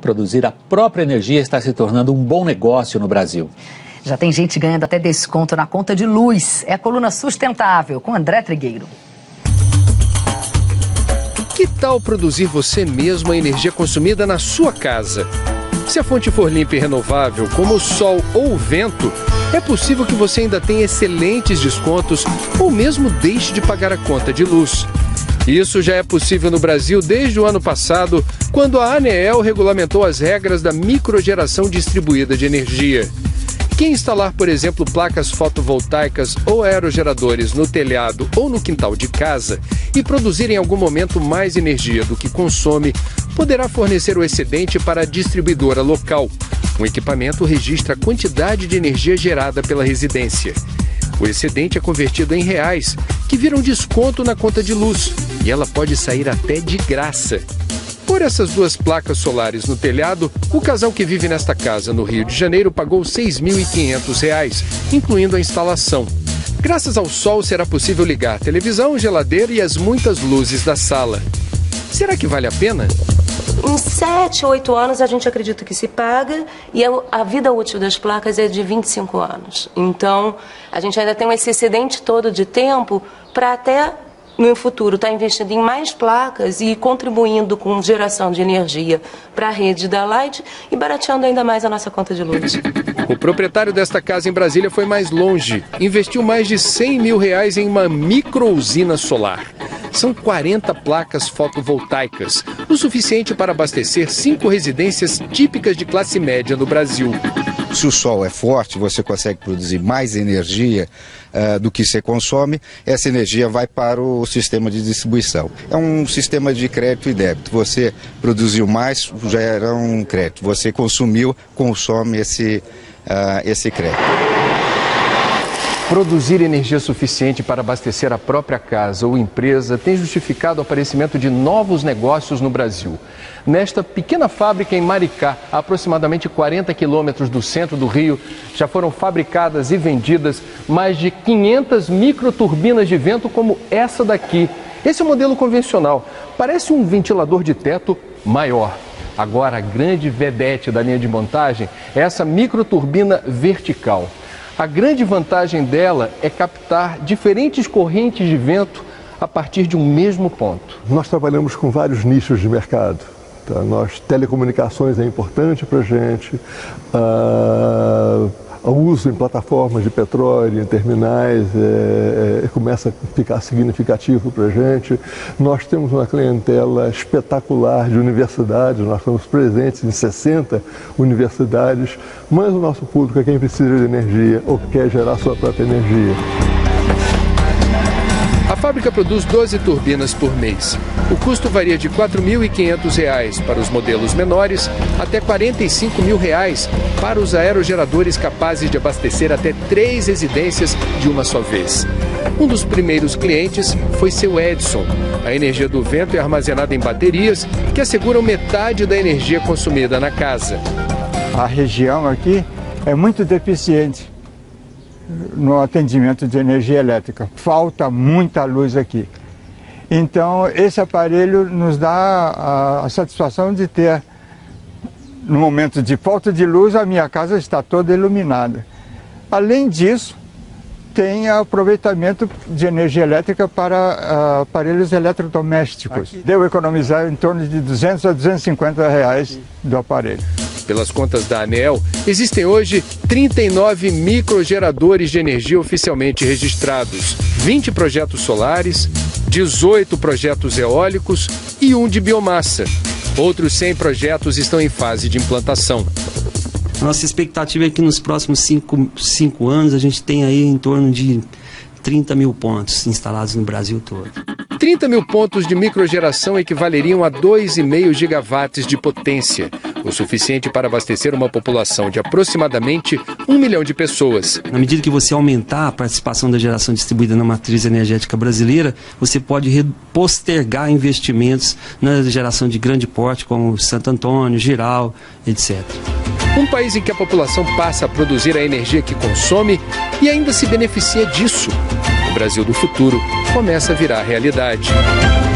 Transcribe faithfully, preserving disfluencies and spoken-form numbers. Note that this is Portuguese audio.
Produzir a própria energia está se tornando um bom negócio no Brasil. Já tem gente ganhando até desconto na conta de luz. É a coluna Sustentável, com André Trigueiro. Que tal produzir você mesmo a energia consumida na sua casa? Se a fonte for limpa e renovável, como o sol ou o vento, é possível que você ainda tenha excelentes descontos ou mesmo deixe de pagar a conta de luz. Isso já é possível no Brasil desde o ano passado, quando a ANEEL regulamentou as regras da microgeração distribuída de energia. Quem instalar, por exemplo, placas fotovoltaicas ou aerogeradores no telhado ou no quintal de casa e produzir em algum momento mais energia do que consome, poderá fornecer o excedente para a distribuidora local. O equipamento registra a quantidade de energia gerada pela residência. O excedente é convertido em reais, que viram desconto na conta de luz, e ela pode sair até de graça. Por essas duas placas solares no telhado, o casal que vive nesta casa no Rio de Janeiro pagou seis mil e quinhentos reais, incluindo a instalação. Graças ao sol, será possível ligar a televisão, geladeira e as muitas luzes da sala. Será que vale a pena? Em sete, oito anos a gente acredita que se paga e a vida útil das placas é de vinte e cinco anos. Então, a gente ainda tem esse excedente todo de tempo para até no futuro estar investindo em mais placas e contribuindo com geração de energia para a rede da Light e barateando ainda mais a nossa conta de luz. O proprietário desta casa em Brasília foi mais longe. Investiu mais de cem mil reais em uma micro-usina solar. São quarenta placas fotovoltaicas, o suficiente para abastecer cinco residências típicas de classe média no Brasil. Se o sol é forte, você consegue produzir mais energia uh, do que você consome, essa energia vai para o sistema de distribuição. É um sistema de crédito e débito. Você produziu mais, gera um crédito. Você consumiu, consome esse, uh, esse crédito. Produzir energia suficiente para abastecer a própria casa ou empresa tem justificado o aparecimento de novos negócios no Brasil. Nesta pequena fábrica em Maricá, a aproximadamente quarenta quilômetros do centro do Rio, já foram fabricadas e vendidas mais de quinhentas microturbinas de vento como essa daqui. Esse é o modelo convencional, parece um ventilador de teto maior. Agora, a grande vedete da linha de montagem é essa microturbina vertical. A grande vantagem dela é captar diferentes correntes de vento a partir de um mesmo ponto. Nós trabalhamos com vários nichos de mercado. Tá? Nós, telecomunicações é importante para a gente, uh, o uso em plataformas de petróleo, em terminais, é, é, começa a ficar significativo para a gente. Nós temos uma clientela espetacular de universidades, nós estamos presentes em sessenta universidades, mas o nosso público é quem precisa de energia ou quer gerar sua própria energia. A fábrica produz doze turbinas por mês. O custo varia de quatro mil e quinhentos reais para os modelos menores até quarenta e cinco mil reais para os aerogeradores capazes de abastecer até três residências de uma só vez. Um dos primeiros clientes foi seu Edson. A energia do vento é armazenada em baterias que asseguram metade da energia consumida na casa. A região aqui é muito deficiente no atendimento de energia elétrica. Falta muita luz aqui. Então, esse aparelho nos dá a, a satisfação de ter, no momento de falta de luz, a minha casa está toda iluminada. Além disso, tem aproveitamento de energia elétrica para uh, aparelhos eletrodomésticos. Aqui deu economizar em torno de duzentos a duzentos e cinquenta reais do aparelho. Pelas contas da ANEEL, existem hoje trinta e nove microgeradores de energia oficialmente registrados, vinte projetos solares, dezoito projetos eólicos e um de biomassa. Outros cem projetos estão em fase de implantação. Nossa expectativa é que nos próximos cinco, cinco anos a gente tenha aí em torno de trinta mil pontos instalados no Brasil todo. trinta mil pontos de microgeração equivaleriam a dois vírgula cinco gigawatts de potência, o suficiente para abastecer uma população de aproximadamente um milhão de pessoas. Na medida que você aumentar a participação da geração distribuída na matriz energética brasileira, você pode postergar investimentos na geração de grande porte, como Santo Antônio, Giral, etcétera. Um país em que a população passa a produzir a energia que consome e ainda se beneficia disso. O Brasil do futuro começa a virar realidade.